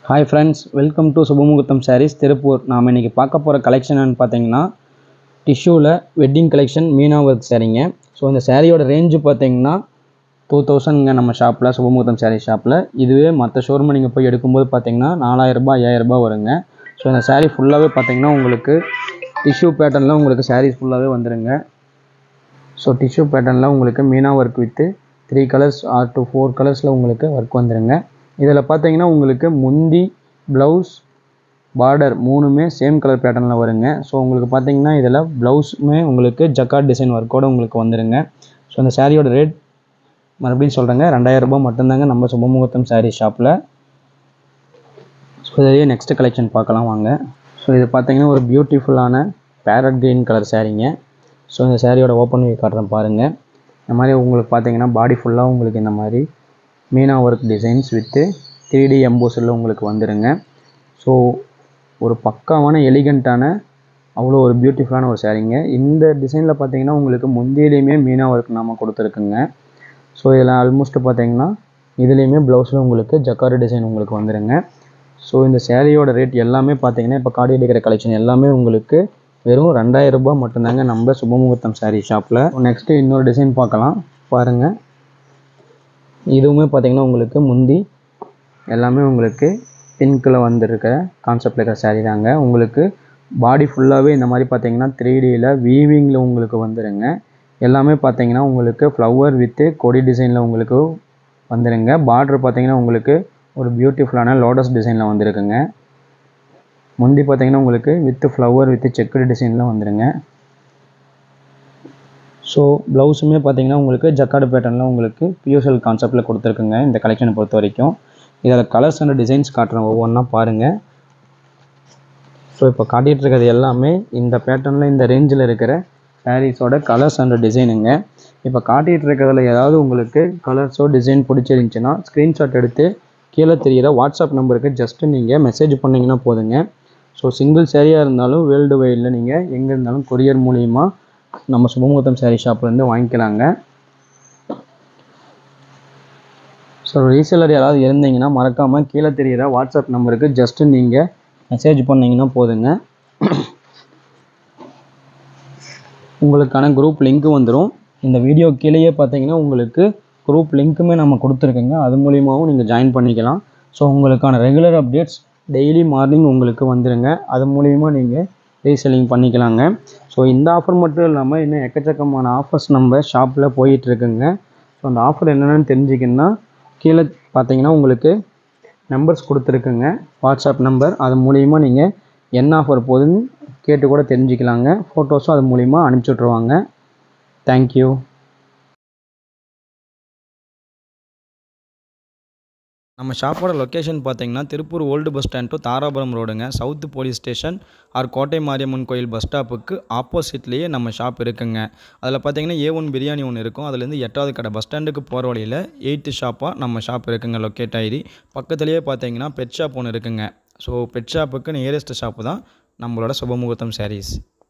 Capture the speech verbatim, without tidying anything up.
Hi friends, welcome to Subhamugutham Sarees, Tirupur. நாம இன்னைக்கு பார்க்க போற கலெக்ஷன் என்னன்னு பார்த்தீங்கன்னா டிஷ்யூல வெட்டிங் கலெக்ஷன் மீனா ஒர்க் சாரீங்க. ஸோ இந்த சாரியோட ரேஞ்சு பார்த்தீங்கன்னா டூ தௌசண்ட்ங்க நம்ம ஷாப்பில் சுபமுகூர்த்தம் சாரீ ஷாப்பில். இதுவே மற்ற ஷோரூம் நீங்கள் போய் எடுக்கும்போது பார்த்தீங்கன்னா நாலாயிரம் ரூபாய் ஐயாயிரம் ரூபாய் வருங்க. ஸோ இந்த சாரீ ஃபுல்லாகவே பார்த்தீங்கன்னா உங்களுக்கு டிஷ்யூ பேட்டர்னில் உங்களுக்கு சாரீஸ் ஃபுல்லாகவே வந்துடுங்க. ஸோ டிஷ்யூ பேட்டர்னில் உங்களுக்கு meena work with three colours or two four கலர்ஸில் உங்களுக்கு ஒர்க் வந்துடுங்க. இதில் பார்த்தீங்கன்னா உங்களுக்கு முந்தி ப்ளவுஸ் பார்டர் மூணுமே சேம் கலர் பேட்டர்னில் வருங்க. ஸோ உங்களுக்கு பார்த்தீங்கன்னா இதில் ப்ளவுஸுமே உங்களுக்கு ஜக்கார்ட் டிசைன் ஒர்க்கோடு உங்களுக்கு வந்துடுங்க. ஸோ இந்த சாரியோட ரேட் மறுபடியும் சொல்கிறேங்க, ரெண்டாயிரம் ரூபாய் மட்டும்தாங்க நம்ம சுபமுகூர்த்தம் சாரீ ஷாப்பில். ஸோ இதையே நெக்ஸ்ட் கலெக்ஷன் பார்க்கலாம் வாங்க. ஸோ இது பார்த்தீங்கன்னா ஒரு பியூட்டிஃபுல்லான பேரட் க்ரீன் கலர் சாரீங்க. ஸோ இந்த சாரியோட ஓப்பன் வியூ காட்டுறேன் பாருங்கள். இந்த மாதிரி உங்களுக்கு பார்த்தீங்கன்னா பாடி ஃபுல்லாக உங்களுக்கு இந்த மாதிரி meena work designs with three D எம்போஸில் உங்களுக்கு வந்துடுங்க. ஸோ ஒரு பக்காவான எலிகண்ட்டான அவ்வளோ ஒரு பியூட்டிஃபுல்லான ஒரு சாரீங்க. இந்த டிசைனில் பார்த்தீங்கன்னா உங்களுக்கு முந்தியிலையுமே மீனா ஒர்க் நாம் கொடுத்துருக்குங்க. ஸோ இதில் ஆல்மோஸ்ட் பார்த்தீங்கன்னா இதுலேயுமே ப்ளவுஸில் உங்களுக்கு ஜக்கார்டு டிசைன் உங்களுக்கு வந்துடுங்க. ஸோ இந்த சாரியோட ரேட் எல்லாமே பார்த்தீங்கன்னா இப்போ காடி எடுக்கிற கலெக்ஷன் எல்லாமே உங்களுக்கு வெறும் ரெண்டாயிரம் ரூபாய் மட்டும்தாங்க நம்ம சுபமுகூர்த்தம் சாரீ ஷாப்பில். நெக்ஸ்ட்டு இன்னொரு டிசைன் பார்க்கலாம் பாருங்கள். இதுவுமே பார்த்தீங்கன்னா உங்களுக்கு முந்தி எல்லாமே உங்களுக்கு பிங்க்கில் வந்துருக்க கான்செப்டில் இருக்கிற சாரீ தாங்க. உங்களுக்கு பாடி ஃபுல்லாகவே இந்த மாதிரி பார்த்தீங்கன்னா த்ரீ டியில் வீவிங்கில் உங்களுக்கு வந்துடுங்க. எல்லாமே பார்த்தீங்கன்னா உங்களுக்கு ஃப்ளவர் வித்து கொடி டிசைனில் உங்களுக்கு வந்துடுங்க. பார்டர் பார்த்தீங்கன்னா உங்களுக்கு ஒரு பியூட்டிஃபுல்லான லோட்டஸ் டிசைனில் வந்துருக்குங்க. முந்தி பார்த்தீங்கன்னா உங்களுக்கு வித்து ஃப்ளவர் வித்து செக்குடு டிசைனில் வந்துடுங்க. ஸோ ப்ளவுஸுமே பார்த்தீங்கன்னா உங்களுக்கு ஜக்கார்டு பேட்டர்னில் உங்களுக்கு பியூசல் கான்செப்டில் கொடுத்துருக்குங்க இந்த கலெக்ஷனை பொறுத்த வரைக்கும். இதில் கலர்ஸ் அண்ட் டிசைன்ஸ் காட்டுறேன் ஒவ்வொன்றா பாருங்கள். ஸோ இப்போ காட்டிகிட்டு இருக்கிறது எல்லாமே இந்த பேட்டர்னில் இந்த ரேஞ்சில் இருக்கிற சாரீஸோட கலர்ஸ் அண்ட் டிசைனுங்க. இப்போ காட்டிகிட்டு இருக்கிறதுல ஏதாவது உங்களுக்கு கலர்ஸோ டிசைன் பிடிச்சிருந்துச்சின்னா ஸ்க்ரீன்ஷாட் எடுத்து கீழே தெரிகிற வாட்ஸ்அப் நம்பருக்கு ஜஸ்ட்டு நீங்கள் மெசேஜ் பண்ணிங்கன்னா போதுங்க. ஸோ சிங்கிள் சாரியாக இருந்தாலும் வேர்ல்டு வைடில் நீங்கள் எங்கே இருந்தாலும் கொரியர் மூலிமா நம்ம சுபமுகூர்த்தம் சாரீ ஷாப்லேருந்து வாங்கிக்கலாங்க. ஸோ ரீசெல்லர் யாராவது இருந்தீங்கன்னா மறக்காமல் கீழே தெரிகிற வாட்ஸ்அப் நம்பருக்கு ஜஸ்ட்டு நீங்கள் மெசேஜ் பண்ணிங்கன்னா போதுங்க. உங்களுக்கான குரூப் லிங்க்கு வந்துடும். இந்த வீடியோ கீழேயே பார்த்தீங்கன்னா உங்களுக்கு குரூப் லிங்க்குமே நம்ம கொடுத்துருக்குங்க. அது மூலியமாகவும் நீங்கள் ஜாயின் பண்ணிக்கலாம். ஸோ உங்களுக்கான ரெகுலர் அப்டேட்ஸ் டெய்லி மார்னிங் உங்களுக்கு வந்துடுங்க. அது மூலிமா நீங்கள் ரீசெல்லிங் பண்ணிக்கலாங்க. ஸோ இந்த ஆஃபர் மட்டும் இல்லாமல் இன்னும் எக்கச்சக்கமான ஆஃபர்ஸ் நம்ம ஷாப்பில் போயிட்டுருக்குங்க. ஸோ அந்த ஆஃபர் என்னென்னு தெரிஞ்சிக்கணுன்னா கீழே பார்த்தீங்கன்னா உங்களுக்கு நம்பர்ஸ் கொடுத்துருக்குங்க, வாட்ஸ்அப் நம்பர். அது மூலிமா நீங்கள் என்ன ஆஃபர் போகுதுன்னு கேட்டு கூட தெரிஞ்சுக்கலாங்க. ஃபோட்டோஸும் அது மூலிமா அனுப்பிச்சி விட்ருவாங்க. தேங்க்யூ. நம்ம ஷாப்போட லொக்கேஷன் பார்த்தீங்கன்னா Tiruppur old bus stand to Dharapuram ரோடுங்க. சவுத் போலீஸ் ஸ்டேஷன் ஆர் கோட்டை மாரியம்மன் கோயில் பஸ் ஸ்டாப்புக்கு ஆப்போசிட்லேயே நம்ம ஷாப் இருக்குங்க. அதில் பார்த்தீங்கன்னா ஏ ஒன் பிரியாணி ஒன்று இருக்கும். அதுலேருந்து எட்டாவது கடை பஸ் ஸ்டாண்டுக்கு போகிற வழியில் எயித்து ஷாப்பாக நம்ம ஷாப் இருக்குங்க லொக்கேட் ஆகி. பக்கத்துலேயே பார்த்தீங்கன்னா பெட் ஷாப் ஒன்று இருக்குங்க. ஸோ பெட் ஷாப்புக்கு நியரஸ்ட் ஷாப்பு தான் நம்மளோட சுபமுகூர்த்தம் சாரீஸ்.